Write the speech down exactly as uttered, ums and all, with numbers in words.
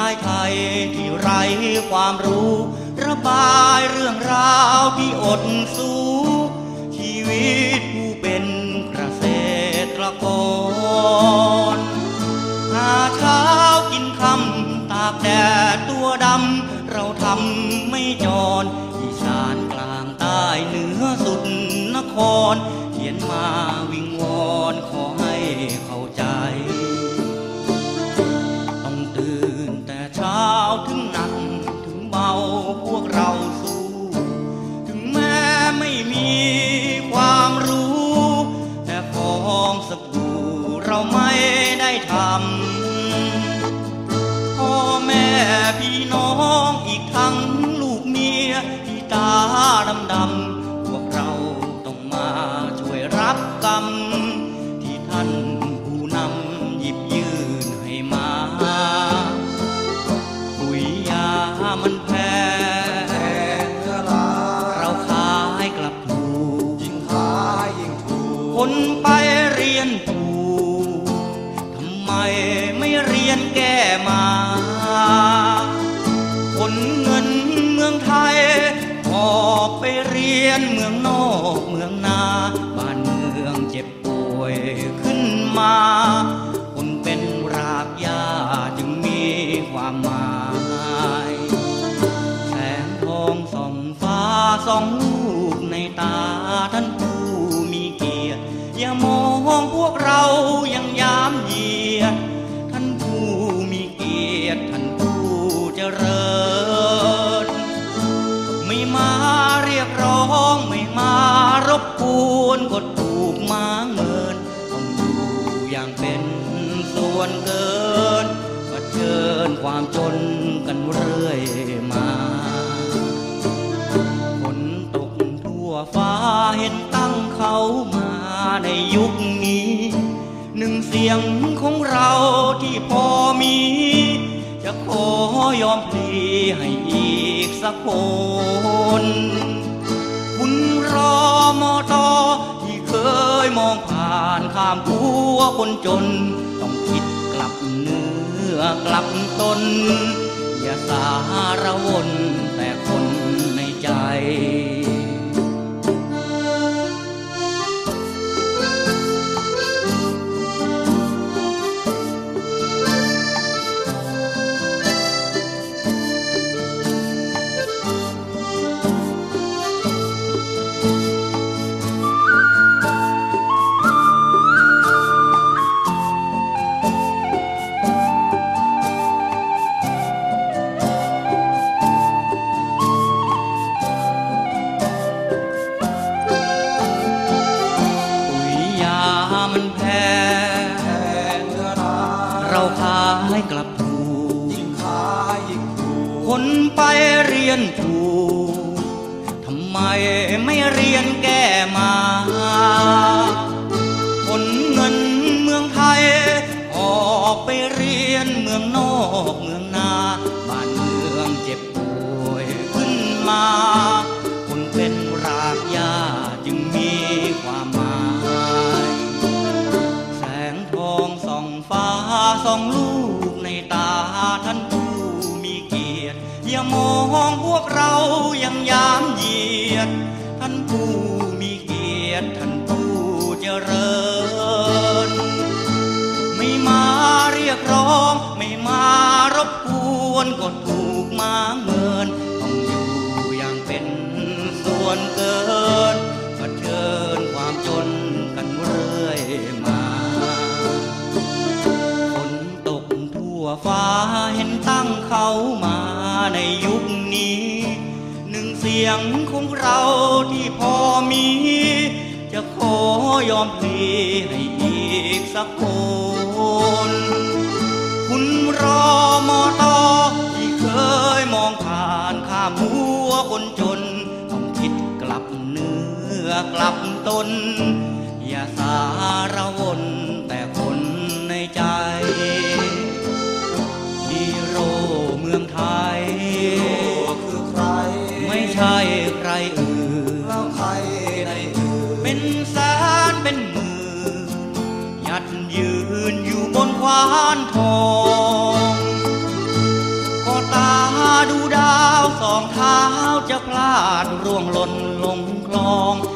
ายไทยที่ไร้ความรู้ระบายเรื่องราวที่อดสู้ชีวิตผู้เป็นเกษตรกรหาเช้ากินค่ำตากแดดตัวดำเราทำไม่จรอีสานกลางใต้เหนือสุดนครเขียนมาวิงวอนขอให้เข้าใจต้องตื่นแต่เช้าถึงหนักถึงเบาพวกเราสู้ถึงแม้ไม่มีความรู้แต่ของสบู่เราไม่ได้ทำพ่อแม่พี่น้องอีกทั้งลูกเมียที่ตาดำดำพวกเราต้องมาช่วยรับกรรมที่ท่านผู้นำหยิบยื่นให้มาปุ๋ยยามันแพงเราขายกลับถูกยิ่งขายยิ่งถูกคนไปเรียนถูกทำไมไม่เรียนแก้มาคนเงินเมืองไทยออกไปเรียนเมืองนอกเมืองนาบ้านเมืองเจ็บป่วยขึ้นมาคนเป็นรากหญ้าจึงมีความหมายแสงทองส่องฟ้าส่องลูกในตาท่านผู้มีเกียรติอย่ามองพวกเรายังยามเหยียดท่านผู้มีเกียรติท่านผู้เจริญไม่มาเรียกร้องไม่มารบกวนก็ถูกมาเงินต้องอยู่อย่างเป็นส่วนเกินเผชิญความจนกันเรื่อยมาฝนตกทั่วฟ้าเห็นตั้งเขามาในยุคนี้หนึ่งเสียงของเราที่พอมีจะขอยอมพลีให้อีกสักคนคุณรอมอตอที่เคยมองผ่านข้ามหัวคนจนต้องคิดกลับเนื้อกลับตนอย่าสารวนแต่คนในใจขายกลับถูกยิ่งขายยิ่งถูกคนไปเรียนถูกทำไมไม่เรียนแก้มาคนเงินเมืองไทยออกไปเรียนเมืองนอกเมืองนาบ้านเมืองเจ็บป่วยขึ้นมาคนเป็นรากหญ้าจึงมีความหมายแสงทองส่องฟ้าส่องลูกในตาท่านผู้มีเกียรติอย่ามองพวกเรายังยามเหยียดท่านผู้มีเกียรติท่านผู้เจริญไม่มาเรียกร้องไม่มารบกวนก็ถูกมาเมินต้องอยู่อย่างเป็นส่วนเกินเผชิญความจนกันเรื่อยมาฟ้าเห็นตั้งเขามาในยุคนี้หนึ่งเสียงของเราที่พอมีจะขอยอมพลีให้อีกสักคนคุณรอมอตอที่เคยมองผ่านข้ามหัวคนจนต้องคิดกลับเนื้อกลับตนอย่าสารวนแต่คนในใจฮีโร่เมืองไทยคือใครไม่ใช่ใครอื่นแล้วใครในอื่นเป็นแสนเป็นหมื่นยัดยืนอยู่บนควานทองคองเท้าจะพลาดร่วงหล่นลงคลอง